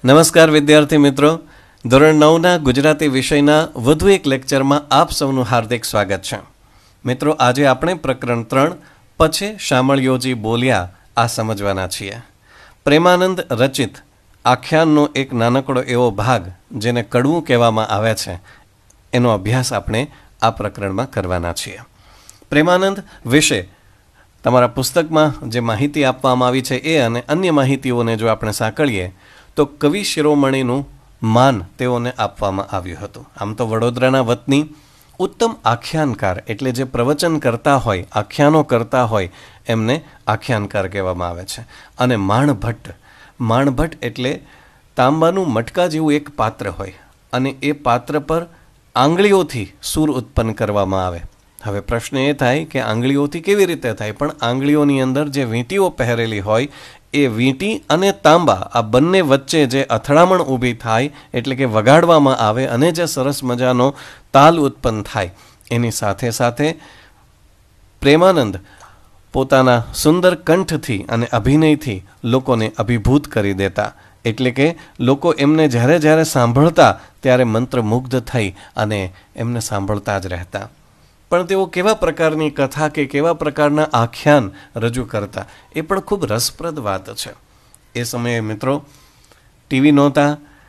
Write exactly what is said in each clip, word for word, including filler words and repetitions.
નમસ્કાર વિદ્યાર્થી મિત્રો, ધોરણ નવના ગુજરાતી વિષયના વધુ એક લેક્ચરમાં આપ સૌનું હાર્દિક સ્વાગત છે. મિત્રો, આજે આપણે પ્રકરણ ત્રણ પછી શામળિયોજી બોલ્યા આ સમજવાના છીએ. પ્રેમાનંદ રચિત આખ્યાનનો એક નાનકડો એવો ભાગ જેને કડવું કહેવામાં આવે છે, એનો અભ્યાસ આપણે આ પ્રકરણમાં કરવાના છીએ. પ્રેમાનંદ વિશે તમારા પુસ્તકમાં જે માહિતી આપવામાં આવી છે એ અને અન્ય માહિતીઓને જો આપણે સાંકળીએ તો કવિ શિરોમણીનું માન તેઓને આપવામાં આવ્યું હતું. આમ તો વડોદરાના વતની ઉત્તમ આખ્યાનકાર એટલે જે પ્રવચન કરતા હોય, આખ્યાનો કરતા હોય, એમને આખ્યાનકાર કહેવામાં આવે છે. અને માણભટ્ટ માણભટ્ટ એટલે તાંબાનું મટકા જેવું એક પાત્ર હોય અને એ પાત્ર પર આંગળીઓથી સૂર ઉત્પન્ન કરવામાં આવે. હવે પ્રશ્ન એ થાય કે આંગળીઓથી કેવી રીતે થાય? પણ આંગળીઓની અંદર જે વીંટીઓ પહેરેલી હોય એ વીંટી અને તાંબા આ બંને વચ્ચે જે અથડામણ ઊભી થાય એટલે કે વગાડવામાં આવે અને જે સરસ મજાનો તાલ ઉત્પન્ન થાય, એની સાથે સાથે પ્રેમાનંદ પોતાના સુંદર કંઠથી અને અભિનયથી લોકોને અભિભૂત કરી દેતા. એટલે કે લોકો એમને જ્યારે જ્યારે સાંભળતા ત્યારે મંત્રમુગ્ધ થઈ અને એમને સાંભળતા જ રહેતા. પણ તેઓ કેવા પ્રકારની કથા કે કેવા પ્રકારના આખ્યાન રજૂ કરતા એ પણ ખૂબ રસપ્રદ વાત છે. એ સમયે મિત્રો ટીવી નહોતા,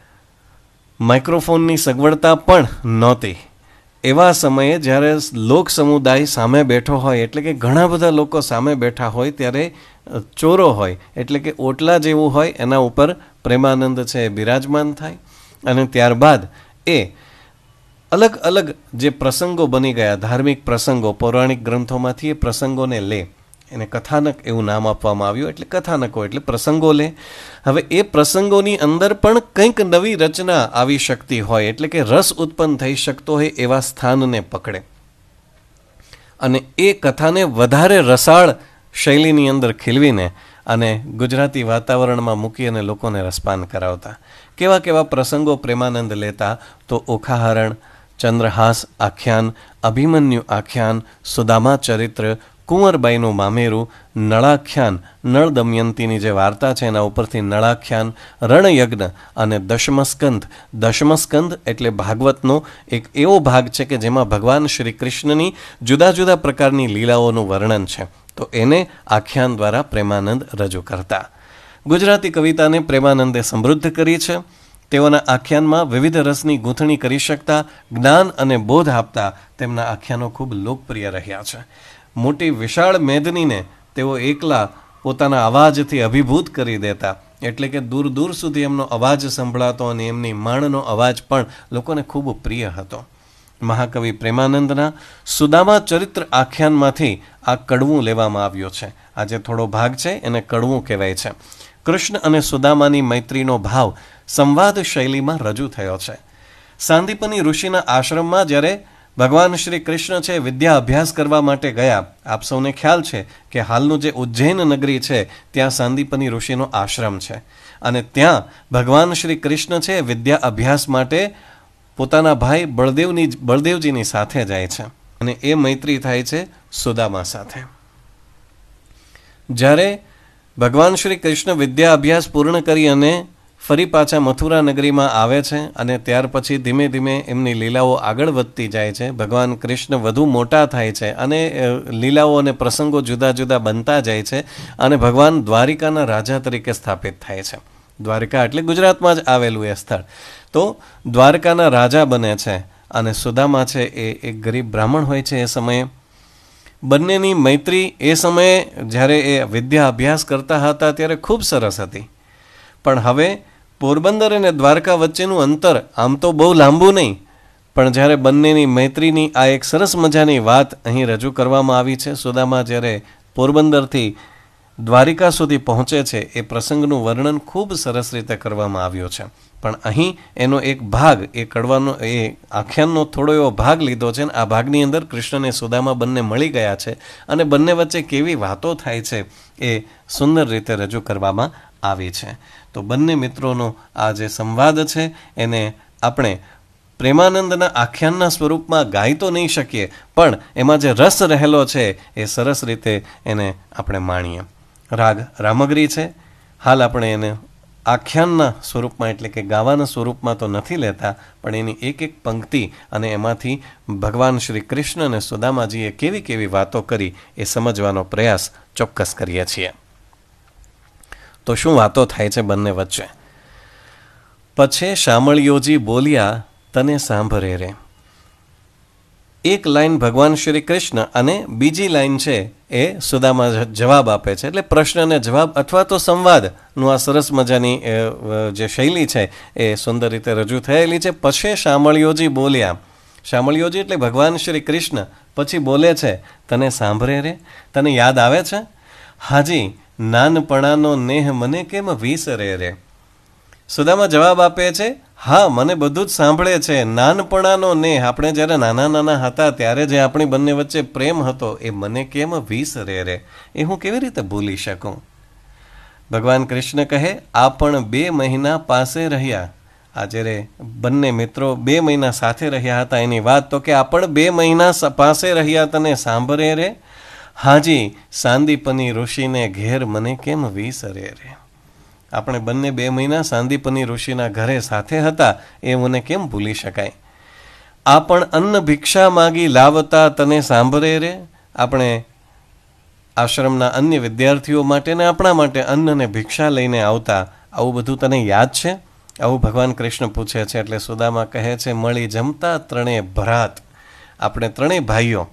માઇક્રોફોનની સગવડતા પણ નહોતી. એવા સમયે જ્યારે લોક સમુદાય સામે બેઠો હોય એટલે કે ઘણા બધા લોકો સામે બેઠા હોય ત્યારે ચોરો હોય એટલે કે ઓટલા જેવું હોય એના ઉપર પ્રેમાનંદ છે બિરાજમાન થાય અને ત્યારબાદ એ અલગ અલગ જે પ્રસંગો બની ગયા, ધાર્મિક પ્રસંગો, પૌરાણિક ગ્રંથોમાંથી એ પ્રસંગોને લે. એને કથાનક એવું નામ આપવામાં આવ્યું. એટલે કથાનકો એટલે પ્રસંગો લે. હવે એ પ્રસંગોની અંદર પણ કંઈક નવી રચના આવી શકતી હોય એટલે કે રસ ઉત્પન્ન થઈ શકતો હોય એવા સ્થાનને પકડે અને એ કથાને વધારે રસાળ શૈલીની અંદર ખીલવીને અને ગુજરાતી વાતાવરણમાં મૂકી અને લોકોને રસપાન કરાવતા. કેવા કેવા પ્રસંગો પ્રેમાનંદ લેતા તો ઓખાહરણ, ચંદ્રહાસ આખ્યાન, અભિમન્યુ આખ્યાન, સુદામા ચરિત્ર, કુંવરબાઈનું મામેરું, નળાખ્યાન, નળ દમયંતીની જે વાર્તા છે એના ઉપરથી નળાખ્યાન, રણયજ્ઞ અને દશમસ્કંધ. દશમસ્કંધ એટલે ભાગવતનો એક એવો ભાગ છે કે જેમાં ભગવાન શ્રી કૃષ્ણની જુદા જુદા પ્રકારની લીલાઓનું વર્ણન છે, તો એને આખ્યાન દ્વારા પ્રેમાનંદ રજૂ કરતા. ગુજરાતી કવિતાને પ્રેમાનંદે સમૃદ્ધ કરી છે. તેઓના આખ્યાનમાં વિવિધ રસની ગૂંથણી કરી શકતા, જ્ઞાન અને બોધ આપતા તેમના આખ્યાનો ખૂબ લોકપ્રિય રહ્યા છે. મોટી વિશાળ મેદનીને તેઓ એકલા પોતાના અવાજથી અભિભૂત કરી દેતા. એટલે કે દૂર દૂર સુધી એમનો અવાજ સંભળાતો અને એમની માણનો અવાજ પણ લોકોને ખૂબ પ્રિય હતો. મહાકવિ પ્રેમાનંદના સુદામા ચરિત્ર આખ્યાનમાંથી આ કડવું લેવામાં આવ્યો છે. આ જે થોડો ભાગ છે એને કડવું કહેવાય છે. કૃષ્ણ અને સુદામાની મૈત્રીનો ભાવ સંવાદ શૈલીમાં રજૂ થયો છે. સાંદીપની ઋષિના આશ્રમમાં જ્યારે ભગવાન શ્રી કૃષ્ણ છે વિદ્યા અભ્યાસ કરવા માટે ગયા, આપ સૌને ખ્યાલ છે કે હાલનું જે ઉજ્જૈન નગરી છે ત્યાં સાંદીપની ઋષિનો આશ્રમ છે અને ત્યાં ભગવાન શ્રી કૃષ્ણ છે વિદ્યા અભ્યાસ માટે પોતાના ભાઈ બળદેવની બળદેવજીની સાથે જાય છે અને એ મૈત્રી થાય છે સુદામા સાથે. જ્યારે ભગવાન શ્રી કૃષ્ણ વિદ્યા અભ્યાસ પૂર્ણ કરી અને ફરી પાછા મથુરા નગરીમાં આવે છે અને ત્યાર પછી ધીમે ધીમે એમની લીલાઓ આગળ વધતી જાય છે. ભગવાન કૃષ્ણ વધુ મોટા થાય છે અને લીલાઓ અને પ્રસંગો જુદા જુદા બનતા જાય છે અને ભગવાન દ્વારિકાના રાજા તરીકે સ્થાપિત થાય છે. દ્વારિકા એટલે ગુજરાતમાં જ આવેલું એ સ્થળ. તો દ્વારકાના રાજા બને છે અને સુદામા છે એ એક ગરીબ બ્રાહ્મણ હોય છે. એ સમયે બંનેની મૈત્રી એ સમયે જ્યારે એ વિદ્યા અભ્યાસ કરતા હતા ત્યારે ખૂબ સરસ હતી. પણ હવે પોરબંદર અને દ્વારકા વચ્ચેનું અંતર આમ તો બહુ લાંબુ નહીં, પણ જ્યારે બંનેની મૈત્રીની આ એક સરસ મજાની વાત અહીં રજૂ કરવામાં આવી છે. સુદામા જ્યારે પોરબંદરથી દ્વારિકા સુધી પહોંચે છે એ પ્રસંગનું વર્ણન ખૂબ સરસ રીતે કરવામાં આવ્યો છે. પણ અહીં એનો એક ભાગ એ કડવાનો એ આખ્યાનનો થોડો એવો ભાગ લીધો છે. આ ભાગની અંદર કૃષ્ણ અને સુદામા બંને મળી ગયા છે અને બંને વચ્ચે કેવી વાતો થાય છે એ સુંદર રીતે રજૂ કરવામાં આવી છે. તો બંને મિત્રોનો આ જે સંવાદ છે એને આપણે પ્રેમાનંદના આખ્યાનના સ્વરૂપમાં ગાઈ તો નહીં શકીએ, પણ એમાં જે રસ રહેલો છે એ સરસ રીતે એને આપણે માણીએ. રાગ રામગરી છે. હાલ આપણે એને આખ્યાનના સ્વરૂપમાં એટલે કે ગાવાના સ્વરૂપમાં તો નથી લેતા, પણ એની એક એક પંક્તિ અને એમાંથી ભગવાન શ્રી કૃષ્ણ અને સુદામાજીએ કેવી કેવી વાતો કરી એ સમજવાનો પ્રયાસ ચોક્કસ કરીએ છીએ. તો શું વાતો થાય છે બંને વચ્ચે? પછી શામળિયોજી બોલ્યા તને સાંભળે રે. એક લાઈન ભગવાન શ્રી કૃષ્ણ અને બીજી લાઈન છે એ સુદામા જવાબ આપે છે. એટલે પ્રશ્ન અને જવાબ અથવા તો સંવાદનું આ સરસ મજાની જે શૈલી છે એ સુંદર રીતે રજૂ થયેલી છે. પછી શામળિયોજી બોલ્યા. શામળિયોજી એટલે ભગવાન શ્રી કૃષ્ણ પછી બોલે છે તને સાંભળે રે, તને યાદ આવે છે? હાજી, નાનપણાનો નેહ મને કેમ વિસરે રે. સુદામા જવાબ આપે છે હા, મને બધું જ સાંભળે છે. નાનપણાનો નેહ, આપણે જ્યારે નાના નાના હતા ત્યારે જે આપણી બંને વચ્ચે પ્રેમ હતો એ મને કેમ વિસરે રે, એ હું કેવી રીતે ભૂલી શકું? ભગવાન કૃષ્ણ કહે આ પણ બે મહિના પાસે રહ્યા. આ જ્યારે બંને મિત્રો બે મહિના સાથે રહ્યા હતા એની વાત, તો કે આ પણ બે મહિના પાસે રહ્યા તને સાંભળે રે. હાજી, સાંદીપની ઋષિને ઘેર મને કેમ વિસરે રે. આપણે બંને બે મહિના સાંદીપની ઋષિના ઘરે સાથે હતા એ મને કેમ ભૂલી શકાય? આ પણ અન્ન ભિક્ષા માગી લાવતા તને સાંભળે રે. આપણે આશ્રમના અન્ય વિદ્યાર્થીઓ માટે ને આપણા માટે અન્ન અને ભિક્ષા લઈને આવતા, આવું બધું તને યાદ છે? આવું ભગવાન કૃષ્ણ પૂછે છે. એટલે સુદામા કહે છે મળી જમતા ત્રણેય ભ્રાત. આપણે ત્રણેય ભાઈઓ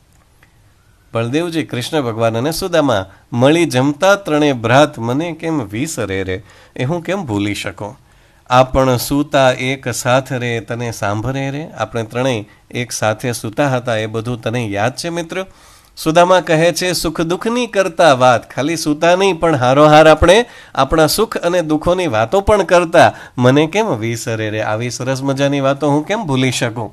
બળદેવજી, કૃષ્ણ ભગવાન અને સુદામા મળી જમતા ત્રણેય ભ્રાત મને કેમ વિસરે રે, એ હું કેમ ભૂલી શકું? આપણ સૂતા એક સાથ રે તને સાંભળે રે. આપણે ત્રણેય એક સાથે સૂતા હતા એ બધું તને યાદ છે મિત્ર? સુદામા કહે છે સુખ દુઃખની કરતા વાત. ખાલી સૂતા નહીં પણ હારોહાર આપણે આપણા સુખ અને દુઃખોની વાતો પણ કરતા, મને કેમ વિસરે રે. આવી સરસ મજાની વાતો હું કેમ ભૂલી શકું?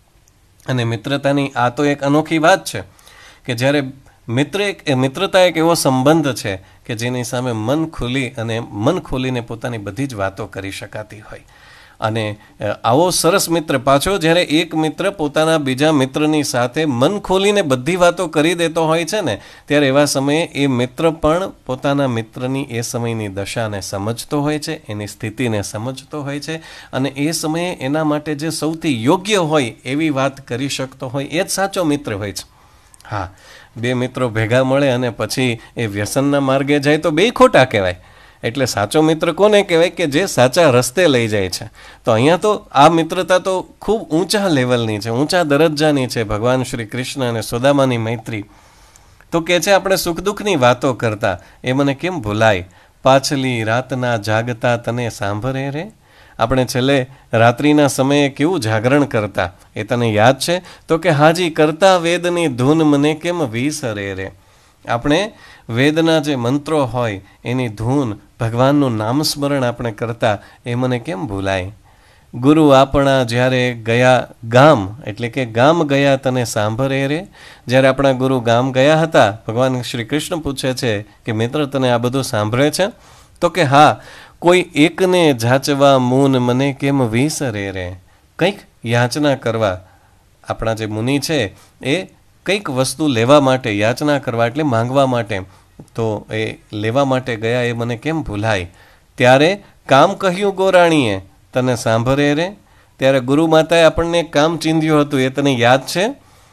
અને મિત્રતાની આ તો એક અનોખી વાત છે કે જ્યારે મિત્ર એક મિત્રતા એક એવો સંબંધ છે કે જેની સામે મન ખોલી અને મન ખોલીને પોતાની બધી જ વાતો કરી શકાતી હોય. અને આવો સરસ મિત્ર પાછો જ્યારે એક મિત્ર પોતાના બીજા મિત્રની સાથે મન ખોલીને બધી વાતો કરી દેતો હોય છે ને, ત્યારે એવા સમયે એ મિત્ર પણ પોતાના મિત્રની એ સમયની દશાને સમજતો હોય છે, એની સ્થિતિને સમજતો હોય છે, અને એ સમયે એના માટે જે સૌથી યોગ્ય હોય એવી વાત કરી શકતો હોય એ જ સાચો મિત્ર હોય છે. હા, બે મિત્રો ભેગા મળે અને પછી એ વ્યસનના માર્ગે જાય તો બે ખોટા કહેવાય. એટલે સાચો મિત્ર કોને કહેવાય? કે જે સાચા રસ્તે લઈ જાય છે. તો અહીંયા તો આ મિત્રતા તો ખૂબ ઊંચા લેવલની છે, ઊંચા દરજ્જાની છે. ભગવાન શ્રી કૃષ્ણ અને સુદામાની મૈત્રી તો કે છે આપણે સુખ દુઃખની વાતો કરતા એ મને કેમ ભૂલાય. પાછલી રાતના જાગતા તને સાંભળે રે. આપણે છેલ્લે રાત્રિના સમયે કેવું જાગરણ કરતા એ તને યાદ છે? તો કે હાજી, કરતા વેદની ધૂન મને કેમ વિસરે રે. આપણે વેદના જે મંત્રો હોય એની ધૂન, ભગવાનનું નામસ્મરણ આપણે કરતા એ મને કેમ ભૂલાય. ગુરુ આપણા જ્યારે ગયા ગામ, એટલે કે ગામ ગયા તને સાંભળે રે. જ્યારે આપણા ગુરુ ગામ ગયા હતા, ભગવાન શ્રી કૃષ્ણ પૂછે છે કે મિત્ર તને આ બધું સાંભળે છે? તો કે હા, કોઈ એકને જાચવા મૂન મને કેમ વિસરે રે. કંઈક યાચના કરવા, આપણા જે મુનિ છે એ કંઈક વસ્તુ લેવા માટે, યાચના કરવા એટલે માંગવા માટે, તો એ લેવા માટે ગયા એ મને કેમ ભૂલાય. ત્યારે કામ કહ્યું ગોરાણીએ તને સાંભળે રે. ત્યારે ગુરુ માતાએ આપણને કામ ચીંધ્યું હતું એ તને યાદ છે?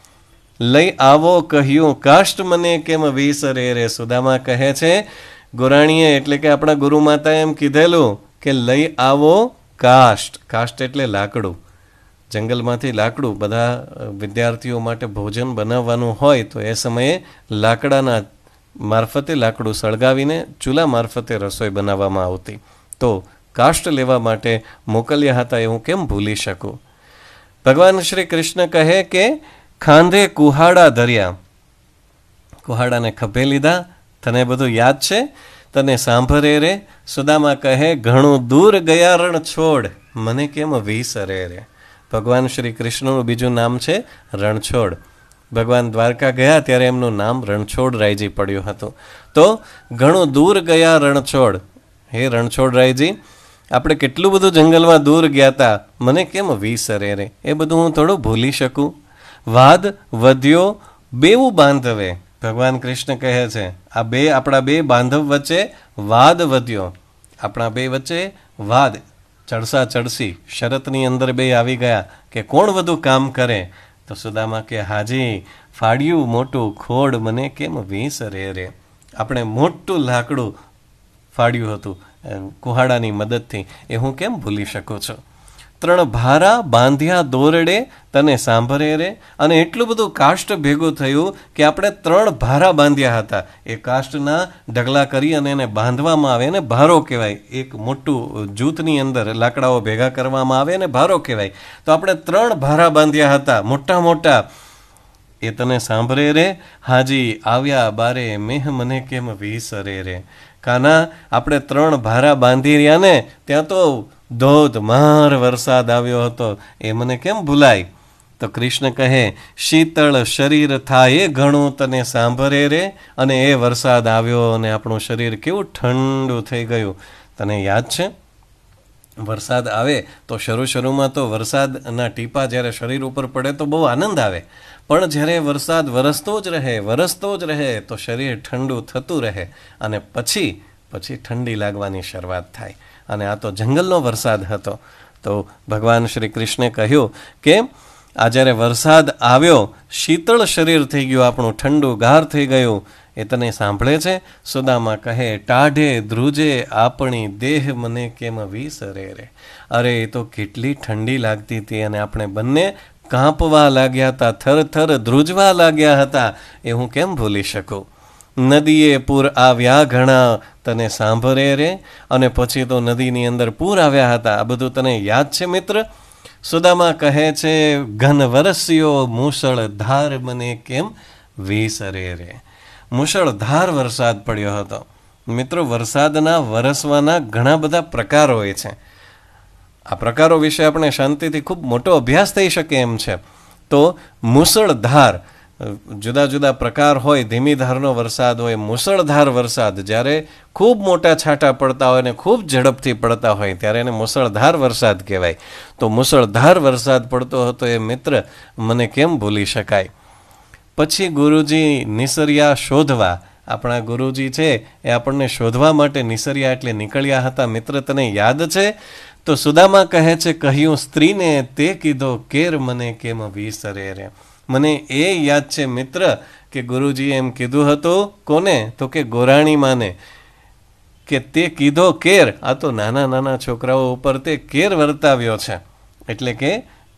લઈ આવો કહ્યું કાષ્ટ મને કેમ વિસરે રે. સુદામા કહે છે ગોરાણીએ એટલે કે આપણા ગુરુ માતાએ એમ કીધેલું કે લઈ આવો કાષ્ટ. કાષ્ટ એટલે લાકડું. જંગલમાંથી લાકડું, બધા વિદ્યાર્થીઓ માટે ભોજન બનાવવાનું હોય તો એ સમયે લાકડાના મારફતે લાકડું સળગાવીને ચૂલા મારફતે રસોઈ બનાવવામાં આવતી. તો કાષ્ટ લેવા માટે મોકલ્યા હતા એ હું કેમ ભૂલી શકું? ભગવાન શ્રી કૃષ્ણ કહે કે ખાંધે કુહાડા ધર્યા. કુહાડાને ખભે લીધા, તને બધું યાદ છે? તને સાંભળે રે. સુદામા કહે ઘણું દૂર ગયા રણ છોડ મને કેમ વિસરે રે. ભગવાન શ્રી કૃષ્ણનું બીજું નામ છે રણછોડ. ભગવાન દ્વારકા ગયા ત્યારે એમનું નામ રણછોડરાયજી પડ્યું હતું. તો ઘણું દૂર ગયા રણછોડ. હે રણછોડરાયજી, આપણે કેટલું બધું જંગલમાં દૂર ગયા હતા, મને કેમ વિસરે રે. એ બધું હું થોડું ભૂલી શકું. વાદ વધ્યો બેવું બાંધવે. ભગવાન કૃષ્ણ કહે છે આ બે આપણા બે બાંધવ વચ્ચે વાદ વધ્યો. આપણા બે વચ્ચે વાદ, ચડસા ચડસી, શરતની અંદર બે આવી ગયા કે કોણ વધુ કામ કરે. તો સુદામા કે હાજી, ફાડ્યું મોટું ખોડ મને કેમ વિસરે રે. આપણે મોટું લાકડું ફાડ્યું હતું કુહાડાની મદદથી, એ હું કેમ ભૂલી શકું છું. ત્રણ ભારા બાંધ્યા દોરડે તને સાંભળે રે. અને એટલું બધું કાષ્ટ ભેગું થયું કે આપણે ત્રણ ભારા બાંધ્યા હતા. એ કાષ્ટના ઢગલા કરી અને એને બાંધવામાં આવે ને ભારો કહેવાય. એક મોટું જૂથની અંદર લાકડાઓ ભેગા કરવામાં આવે ને ભારો કહેવાય. તો આપણે ત્રણ ભારા બાંધ્યા હતા મોટા મોટા. એ તને સાંભળે રે. હાજી આવ્યા બારે મેહ મને કેમ વિસરે રે. કાના, આપણે ત્રણ ભારા બાંધી રહ્યા ને, ત્યાં તો ધોધમાર વરસાદ આવ્યો હતો, એ મને કેમ ભૂલાય. તો કૃષ્ણ કહે, શીતળ શરીર થાય એ ઘણું તને સાંભળે રે. અને એ વરસાદ આવ્યો અને આપણું શરીર કેવું ઠંડુ થઈ ગયું. તને યાદ છે, વરસાદ આવે તો શરૂ શરૂમાં તો વરસાદના ટીપા જ્યારે શરીર ઉપર પડે તો બહુ આનંદ આવે. પણ જ્યારે વરસાદ વરસતો જ રહે વરસતો જ રહે તો શરીર ઠંડુ થતું રહે અને પછી પછી ઠંડી લાગવાની શરૂઆત થાય. અને આ તો જંગલનો વરસાદ હતો. તો ભગવાન શ્રી કૃષ્ણે કહ્યું કે આ જ્યારે વરસાદ આવ્યો, શીતળ શરીર થઈ ગયું, આપણું ઠંડુ ગાર થઈ ગયું. એ તને સાંભળે છે? સુદામા કહે, ટાઢે ધ્રુજે આપણી દેહ મને કેમ વિસરે રે. અરે એ તો કેટલી ઠંડી લાગતી હતી અને આપણે બંને કાંપવા લાગ્યા હતા, થર થર ધ્રુજવા લાગ્યા હતા. એ હું કેમ ભૂલી શકું. નદીએ પૂર આવ્યા ઘણા તને સાંભળે રે. અને પછી તો નદીની અંદર પૂર આવ્યા હતા. આ બધું તને યાદ છે મિત્ર? સુદામા કહે છે, ઘન વરસ્યો મુશળધાર મને કેમ વિસરે રે. મુશળધાર વરસાદ પડ્યો હતો. મિત્રો, વરસાદના વરસવાના ઘણા બધા પ્રકારો હોય છે. આ પ્રકારો વિશે આપણે શાંતિથી ખૂબ મોટો અભ્યાસ થઈ શકે એમ છે. તો મુશળધાર જુદા જુદા પ્રકાર હોય. ધીમી ધારનો વરસાદ હોય, મુશળધાર વરસાદ જ્યારે ખૂબ મોટા છાંટા પડતા હોય ને ખૂબ ઝડપથી પડતા હોય ત્યારે એને મુશળધાર વરસાદ કહેવાય. તો મુશળધાર વરસાદ પડતો હતો એ મિત્ર મને કેમ ભૂલી શકાય. પછી ગુરુજી નિસર્યા શોધવા. આપણા ગુરુજી છે એ આપણને શોધવા માટે નિસર્યા એટલે નીકળ્યા હતા. મિત્ર, તને યાદ છે? તો સુદામા કહે છે, કહ્યું સ્ત્રીને તે કીધો કેર મને કેમ વિસરે રે. મને એ યાદ છે મિત્ર કે ગુરુજીએ એમ કીધું હતું. કોને? તો કે ગોરાણી માને કે તે કીધો કેર. આ તો નાના નાના છોકરાઓ ઉપર તે કેર વર્તાવ્યો છે, એટલે કે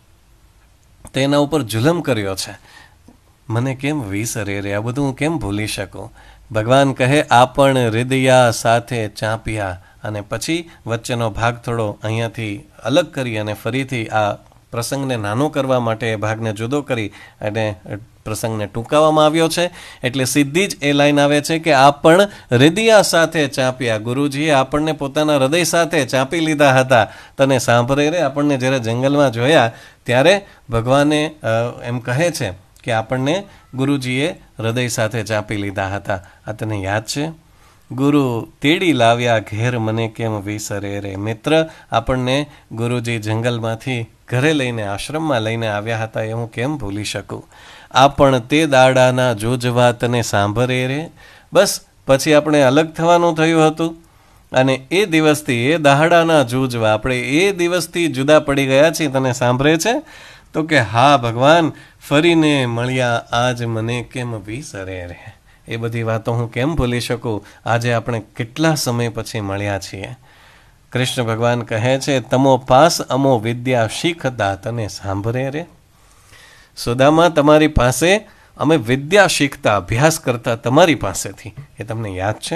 તેના ઉપર જુલમ કર્યો છે. મને કેમ વિસરે રે. આ બધું હું કેમ ભૂલી શકું. ભગવાન કહે, આપણ હૃદયા સાથે ચાંપ્યા. અને પછી વચ્ચેનો ભાગ થોડો અહીંયાથી અલગ કરી અને ફરીથી આ પ્રસંગને નાનો કરવા માટે એ ભાગને જુદો કરી અને પ્રસંગને ટૂંકાવવામાં આવ્યો છે. એટલે સીધી જ એ લાઈન આવે છે કે આપણ હૃદયા સાથે ચાંપ્યા. ગુરુજીએ આપણને પોતાના હૃદય સાથે ચાંપી લીધા હતા. તને સાંભળે રે. આપણને જ્યારે જંગલમાં જોયા ત્યારે ભગવાને એમ કહે છે કે આપણને ગુરુજીએ હૃદય સાથે ચાંપી લીધા હતા. આ તને યાદ છે? ગુરુ તેડી લાવ્યા ઘેર મને કેમ વિસરે રે. મિત્ર, આપણને ગુરુજી જંગલમાંથી ઘરે લઈને આશ્રમમાં લઈને આવ્યા હતા. એ હું કેમ ભૂલી શકું. આપણ તે દાડાના જોજવા તને સાંભળે રે. બસ પછી આપણે અલગ થવાનું થયું હતું અને એ દિવસથી એ દાડાના જોજવા આપણે એ દિવસથી જુદા પડી ગયા છીએ. તને સાંભળે છે? તો કે હા ભગવાન, ફરીને મળ્યા આજ મને કેમ વિસરે રે. એ બધી વાતો હું કેમ ભૂલી શકું. આજે આપણે કેટલા સમય પછી મળ્યા છીએ. કૃષ્ણ ભગવાન કહે છે, તમો પાસ અમો વિદ્યા શીખતા તને સાંભળે રે. સુદામા, તમારી પાસે અમે વિદ્યા શીખતા, અભ્યાસ કરતા તમારી પાસેથી. એ તમને યાદ છે?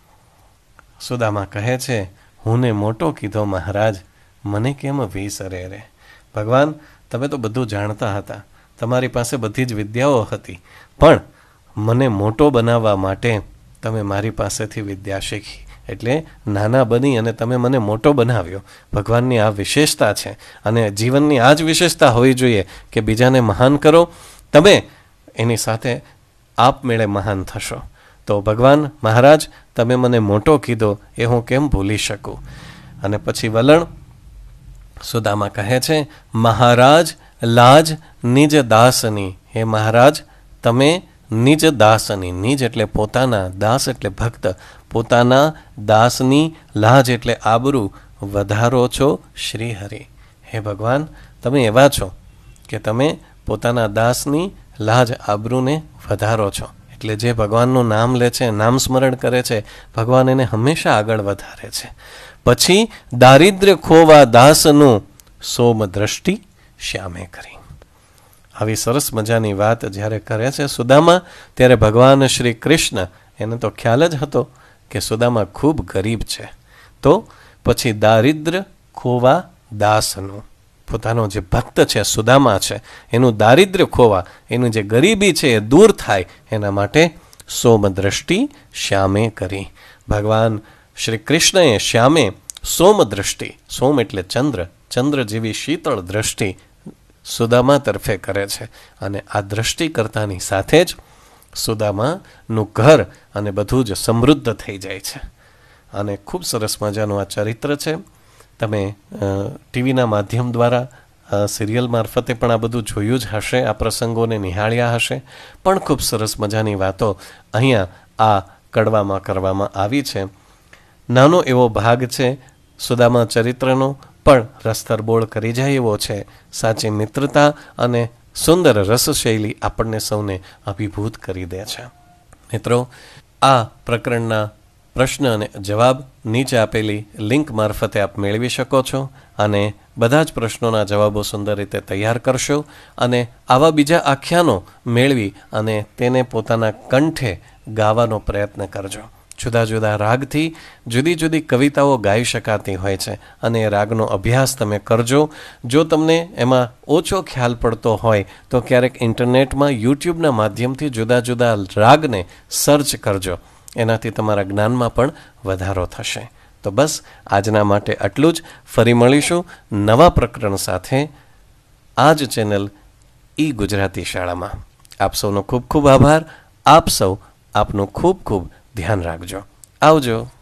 સુદામા કહે છે, હું ને મોટો કીધો મહારાજ, મને કેમ વિસરે રે. ભગવાન, તમે તો બધું જાણતા હતા, તમારી પાસે બધી જ વિદ્યાઓ હતી, પણ મને મોટો બનાવવા માટે તમે મારી પાસેથી વિદ્યા શીખી. એટલે નાના બની અને તમે મને મોટો બનાવ્યો. ભગવાનની આ વિશેષતા છે અને જીવનની આ જ વિશેષતા હોવી જોઈએ કે બીજાને મહાન કરો, તમે એની સાથે આપમેળે મહાન થશો. તો ભગવાન મહારાજ, તમે મને મોટો કીધો એ હું કેમ ભૂલી શકું. અને પછી વલણ સુદામા કહે છે, મહારાજ લાજ નિજ દાસની. હે મહારાજ, તમે નિજ દાસની, નિજ એટલે પોતાના, દાસ એટલે ભક્ત, પોતાના દાસની લાજ એટલે આબરૂ વધારો છો શ્રી હરિ. હે ભગવાન, તમે એવા છો કે તમે પોતાના દાસની લાજ આબરૂને વધારો છો. એટલે જે ભગવાનનું નામ લે છે, નામ સ્મરણ કરે છે, ભગવાન એને હંમેશા આગળ વધારે છે. પછી દારિદ્ર્ય ખોવા દાસનું સોમ દ્રષ્ટિ શ્યામે કરી. આવી સરસ મજાની વાત જ્યારે કરે છે સુદામા, ત્યારે ભગવાન શ્રી કૃષ્ણ, એને તો ખ્યાલ જ હતો કે સુદામા ખૂબ ગરીબ છે, તો પછી દારિદ્ર્ય ખોવા દાસનું, પોતાનો જે ભક્ત છે સુદામા છે, એનું દારિદ્ર્ય ખોવા, એનું જે ગરીબી છે એ દૂર થાય એના માટે સોમ દ્રષ્ટિ શ્યામે કરી. ભગવાન શ્રી કૃષ્ણએ શ્યામે સોમ દ્રષ્ટિ, સોમ એટલે ચંદ્ર, ચંદ્ર જેવી શીતળ દ્રષ્ટિ સુદામા તરફે કરે છે. અને આ દ્રષ્ટિ કરતાની સાથે જ સુદામાનું ઘર અને બધું જ સમૃદ્ધ થઈ જાય છે. અને ખૂબ સરસ મજાનું આ ચરિત્ર છે. તમે ટીવીના માધ્યમ દ્વારા, સિરિયલ મારફતે પણ આ બધું જોયું જ હશે, આ પ્રસંગોને નિહાળ્યા હશે, પણ ખૂબ સરસ મજાની વાતો અહીંયા આ કડવામાં કરવામાં આવી છે. નાનો એવો ભાગ છે સુદામા ચરિત્રનો, પણ રસતરબોળ કરી જાય એવો છે. સાચી મિત્રતા અને સુંદર રસશૈલી આપણને સૌને અભિભૂત કરી દે છે. મિત્રો, આ પ્રકરણના પ્રશ્ન અને જવાબ નીચે આપેલી લિંક મારફતે આપ મેળવી શકો છો અને બધા જ પ્રશ્નોના જવાબો સુંદર રીતે તૈયાર કરશો અને આવા બીજા આખ્યાનો મેળવી અને તેને પોતાના કંઠે ગાવાનો પ્રયત્ન કરજો. જુદા જુદા રાગથી જુદી જુદી કવિતાઓ ગાઈ શકાતી હોય છે અને એ રાગનો અભ્યાસ તમે કરજો. જો તમને એમાં ઓછો ખ્યાલ પડતો હોય તો ક્યારેક ઇન્ટરનેટમાં યુટ્યુબના માધ્યમથી જુદા જુદા રાગને સર્ચ કરજો, એનાથી તમારા જ્ઞાનમાં પણ વધારો થશે. તો બસ આજના માટે આટલું જ. ફરી મળીશું નવા પ્રકરણ સાથે આ જ ચેનલ ઈ ગુજરાતી શાળામાં. આપ સૌનો ખૂબ ખૂબ આભાર. આપ સૌ આપનું ખૂબ ખૂબ ધ્યાન રાખજો. આવજો.